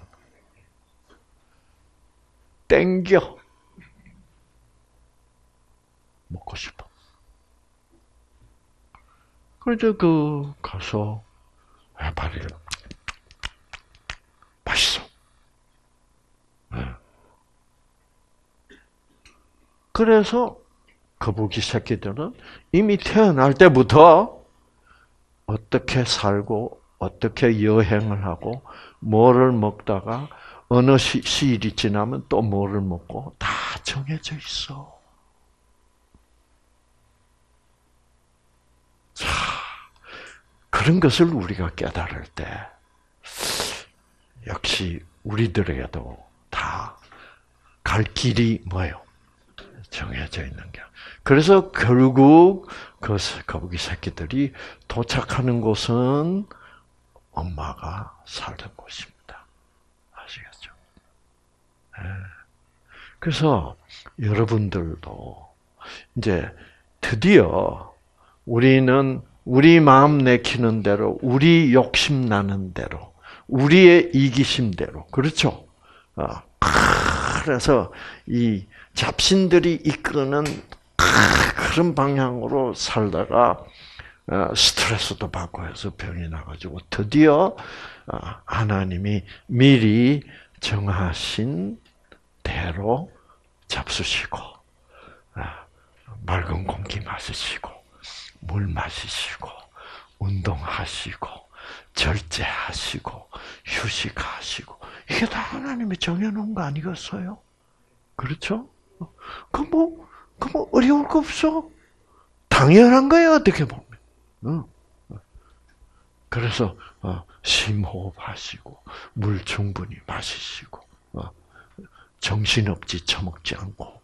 땡겨 먹고 싶어. 그래서 가서 해파리를 맛있어. 그래서 거북이 새끼들은 이미 태어날 때부터 어떻게 살고 어떻게 여행을 하고 뭐를 먹다가 어느 시일이 지나면 또 뭐를 먹고 다 정해져 있어. 자, 그런 것을 우리가 깨달을 때 역시 우리들에게도 다 갈 길이 뭐예요? 정해져 있는 게. 그래서 결국 그 거북이 새끼들이 도착하는 곳은 엄마가 살던 곳입니다. 아시겠죠? 네. 그래서 여러분들도 이제 드디어 우리는 우리 마음 내키는 대로, 우리 욕심 나는 대로, 우리의 이기심대로, 그렇죠? 그래서 이 잡신들이 이끄는 그런 방향으로 살다가 스트레스도 받고 해서 병이 나가지고 드디어 하나님이 미리 정하신 대로 잡수시고 맑은 공기 마시시고 물 마시시고 운동하시고 절제하시고 휴식하시고 이게 다 하나님이 정해놓은 거 아니겠어요? 그렇죠? 그 뭐 어려울 거 없어. 당연한 거예요, 어떻게 보면. 그래서 심호흡하시고 물 충분히 마시시고 정신없이 처먹지 않고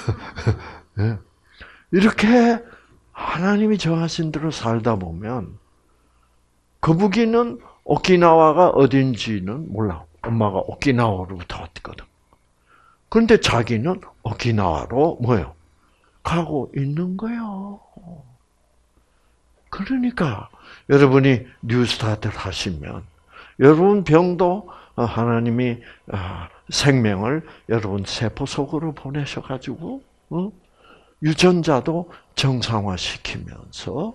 이렇게 하나님이 정하신 대로 살다 보면 거북이는 오키나와가 어딘지는 몰라. 엄마가 오키나와로부터 왔거든. 그런데 자기는 오키나와로 뭐예요? 가고 있는 거예요. 그러니까 여러분이 뉴스타트를 하시면 여러분 병도 하나님이 생명을 여러분 세포 속으로 보내셔가지고 유전자도 정상화시키면서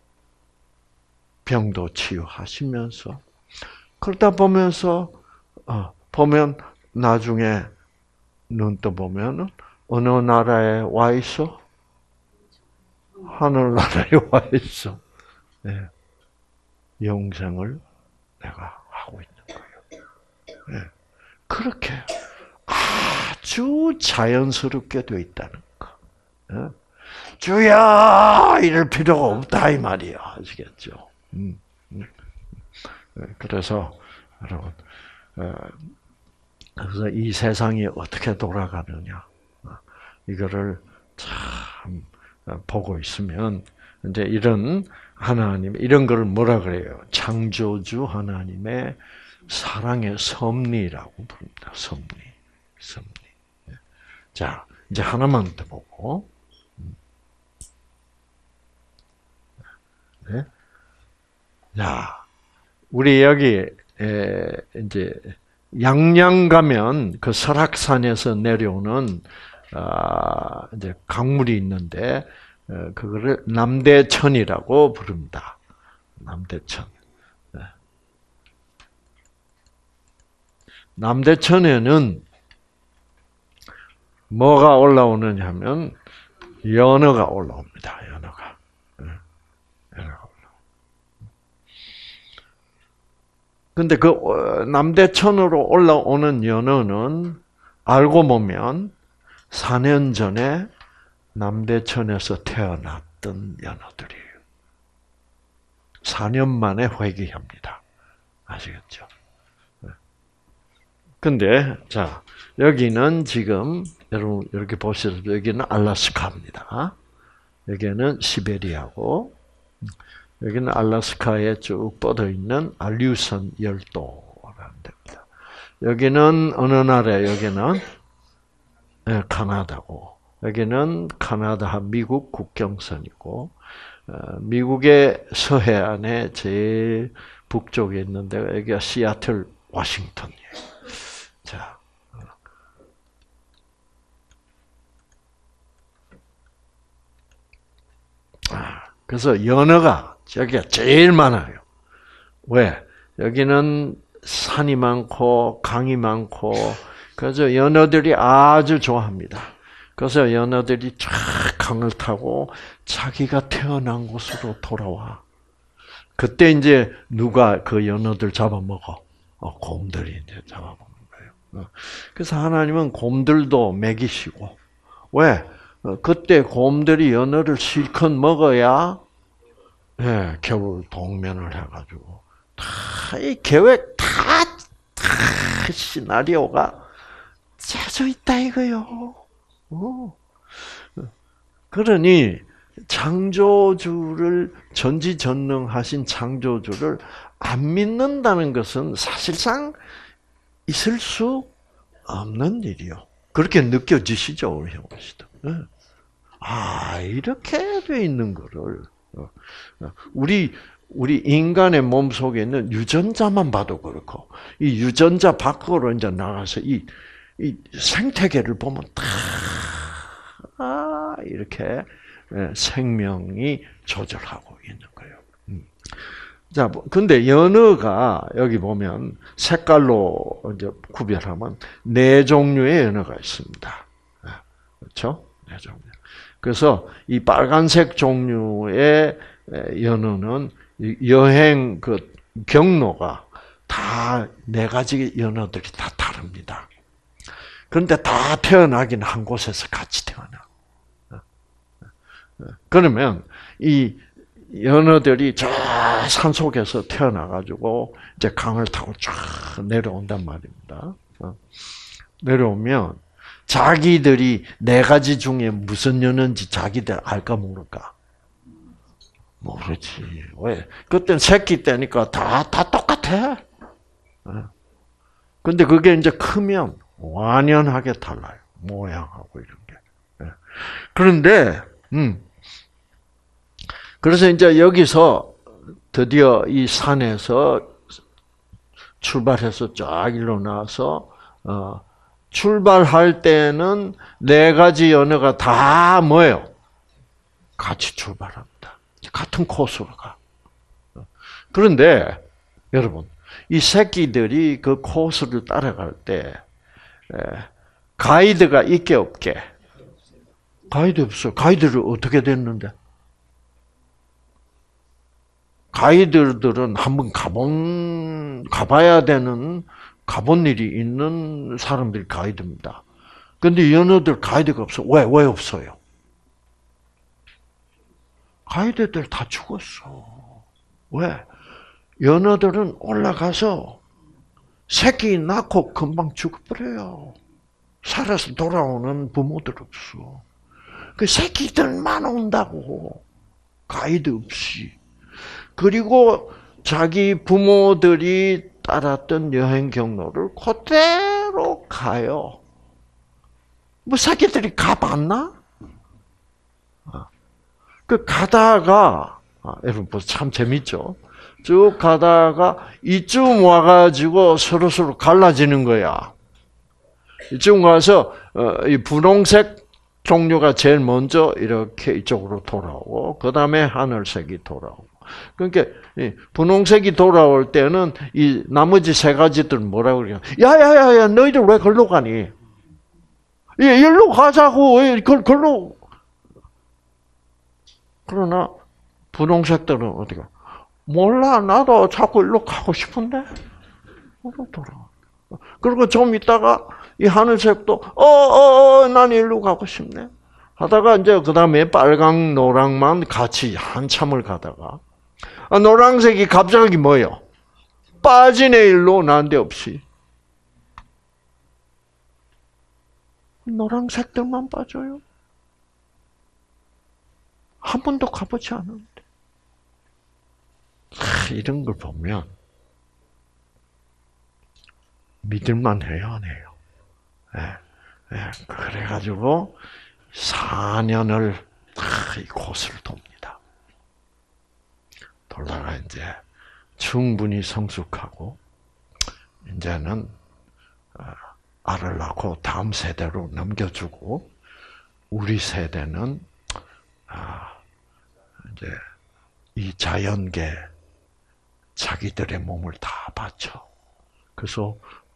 병도 치유하시면서 그러다 보면 나중에 눈 떠보면 어느 나라에 와 있어? 하늘나라에 와 있어. 네. 영생을 내가 하고 있는 거예요. 네. 그렇게 아주 자연스럽게 돼 있다는 거. 네. 주야 이럴 필요가 없다 이 말이야. 아시겠죠? 그래서 여러분, 그래서 이 세상이 어떻게 돌아가느냐 이거를 참 보고 있으면 이제 이런 하나님 이런 걸 뭐라 그래요? 창조주 하나님의 사랑의 섭리라고 부릅니다. 섭리. 자, 이제 하나만 더 보고. 네. 자, 우리 여기 이제 양양 가면 그 설악산에서 내려오는 이제 강물이 있는데 그거를 남대천이라고 부릅니다. 남대천. 남대천에는 뭐가 올라오느냐 하면 연어가 올라옵니다. 연어가. 근데 그 남대천으로 올라오는 연어는 알고 보면 4년 전에 남대천에서 태어났던 연어들이에요. 4년 만에 회귀합니다. 아시겠죠? 근데 자, 여기는 지금 여러분 이렇게 보시면 여기는 알래스카입니다. 여기는 시베리아고 여기는 알래스카에 쭉 뻗어 있는 알류선 열도라는 데입니다. 여기는 어느 나라에 여기는 카나다고 여기는 카나다와 미국 국경선이고 미국의 서해안에 제일 북쪽에 있는 데가 여기가 시애틀 워싱턴이에요. 자. 그래서 연어가 여기가 제일 많아요. 왜? 여기는 산이 많고 강이 많고 그래서 연어들이 아주 좋아합니다. 그래서 연어들이 쫙 강을 타고 자기가 태어난 곳으로 돌아와. 그때 이제 누가 그 연어들 잡아먹어? 곰들이 이제 잡아먹는 거예요. 그래서 하나님은 곰들도 먹이시고 왜? 그때 곰들이 연어를 실컷 먹어야 예, 겨울 동면을 해가지고 이 계획 시나리오가 짜져 있다 이거요. 그러니 창조주를 전지전능하신 창조주를 안 믿는다는 것은 사실상 있을 수 없는 일이요. 그렇게 느껴지시죠, 우리 형님 씨도. 이렇게 돼 있는 거를 우리 인간의 몸 속에 있는 유전자만 봐도 그렇고 이 유전자 밖으로 이제 나가서 이 생태계를 보면 다 이렇게 생명이 조절하고 있는 거예요. 자, 근데 연어가 여기 보면 색깔로 이제 구별하면 네 종류의 연어가 있습니다. 그렇죠? 네 종류. 그래서 이 빨간색 종류의 연어는 여행 그 경로가 다 네 가지 연어들이 다 다릅니다. 그런데 다 태어나긴 한 곳에서 같이 태어나. 그러면 이 연어들이 저 산속에서 태어나가지고 이제 강을 타고 쫙 내려온단 말입니다. 내려오면 자기들이 네 가지 중에 무슨 연어인지 자기들 알까 모를까? 모르지. 왜? 그때는 새끼 때니까 다 똑같아. 근데 그게 이제 크면 완연하게 달라요. 모양하고 이런 게. 그런데, 그래서 이제 여기서 드디어 이 산에서 출발해서 쫙 일어나서, 출발할 때는 네 가지 연어가 다 뭐예요? 같이 출발합니다. 같은 코스로 가. 그런데, 여러분, 이 새끼들이 그 코스를 따라갈 때, 가이드가 있게 없게? 가이드 없어. 가이드를 어떻게 됐는데? 가이드들은 한번 가봐야 되는, 가본 일이 있는 사람들이 가이드입니다. 근데 연어들 가이드가 없어. 왜 없어요? 가이드들 다 죽었어. 왜? 연어들은 올라가서 새끼 낳고 금방 죽어버려요. 살아서 돌아오는 부모들 없어. 그 새끼들만 온다고. 가이드 없이. 그리고 자기 부모들이 따랐던 여행 경로를 그대로 가요. 뭐 새끼들이 가봤나? 그 가다가 여러분 참 재밌죠? 쭉 가다가 이쯤 와가지고 서로 갈라지는 거야. 이쯤 가서 이 분홍색 종류가 제일 먼저 이렇게 이쪽으로 돌아오고 그 다음에 하늘색이 돌아오고. 그러니까 분홍색이 돌아올 때는 이 나머지 세 가지들은 뭐라고 그러냐? 야야야야, 너희들 왜 걸로 가니? 일로 가자고. 왜 걸로? 그러나 분홍색들은 어디가? 몰라, 나도 자꾸 일로 가고 싶은데. 돌아. 그리고 좀 있다가 이 하늘색도 난 일로 가고 싶네. 하다가 이제 그 다음에 빨강, 노랑만 같이 한참을 가다가 노란색이 갑자기 뭐예요? 빠지네 일로 난데없이. 노란색들만 빠져요. 한 번도 가보지 않았는데. 이런 걸 보면 믿을만 해요, 안 해요? 그래가지고 4년을 이 코스를 돕니다. 돌다가 이제 충분히 성숙하고 이제는 알을 낳고 다음 세대로 넘겨주고 우리 세대는 이제 이 자연계 자기들의 몸을 다 바쳐. 그래서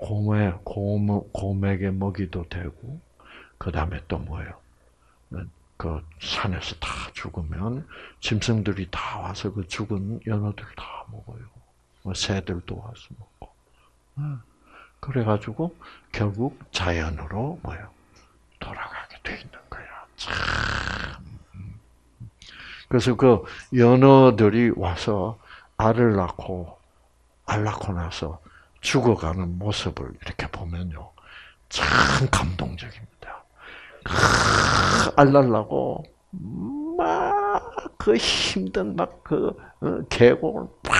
곰에게 먹이도 되고 그 다음에 또 뭐예요? 그 산에서 다 죽으면 짐승들이 다 와서 그 죽은 연어들 다 먹어요. 새들도 와서 먹고. 그래가지고 결국 자연으로 뭐예요? 돌아가게 돼 있는 거야. 참. 그래서 그 연어들이 와서 알을 낳고 알 낳고 나서 죽어가는 모습을 이렇게 보면요, 참 감동적입니다. 알 낳으려고 막 그 힘든 막 그 계곡을 팍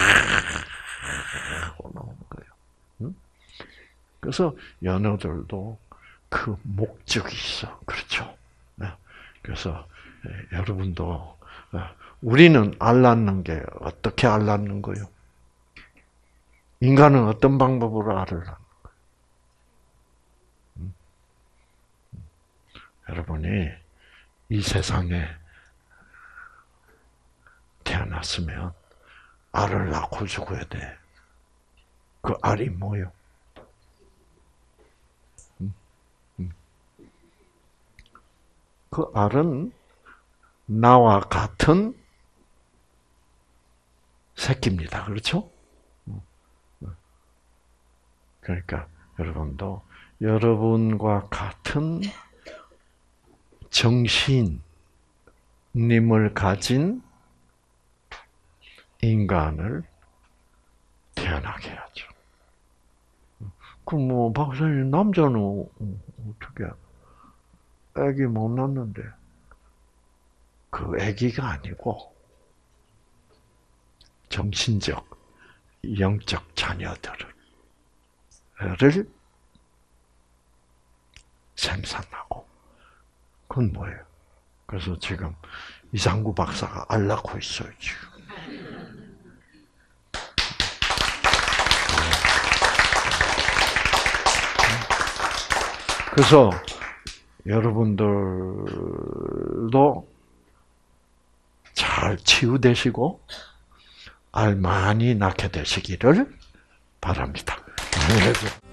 올라오는 거예요. 응? 그래서 연어들도 그 목적이 있어, 그렇죠? 네. 그래서 여러분도 우리는 알 낳는 게 어떻게 알 낳는 거요? 인간은 어떤 방법으로 알을 낳는 거예요? 여러분이 이 세상에 태어났으면 알을 낳고 죽어야 돼. 그 알이 뭐요? 그 알은 나와 같은 새끼입니다. 그렇죠? 그러니까 여러분도 여러분과 같은 정신님을 가진 인간을 태어나게 해야죠. 그럼 박사님, 남자는 어떻게 아기 못 낳는데? 그 아기가 아니고 정신적, 영적 자녀들을 생산하고, 그건 뭐예요? 그래서 지금 이상구 박사가 알 낳고 있어요, 지금. 그래서 여러분들도 잘 치유되시고 알 많이 낳게 되시기를 바랍니다.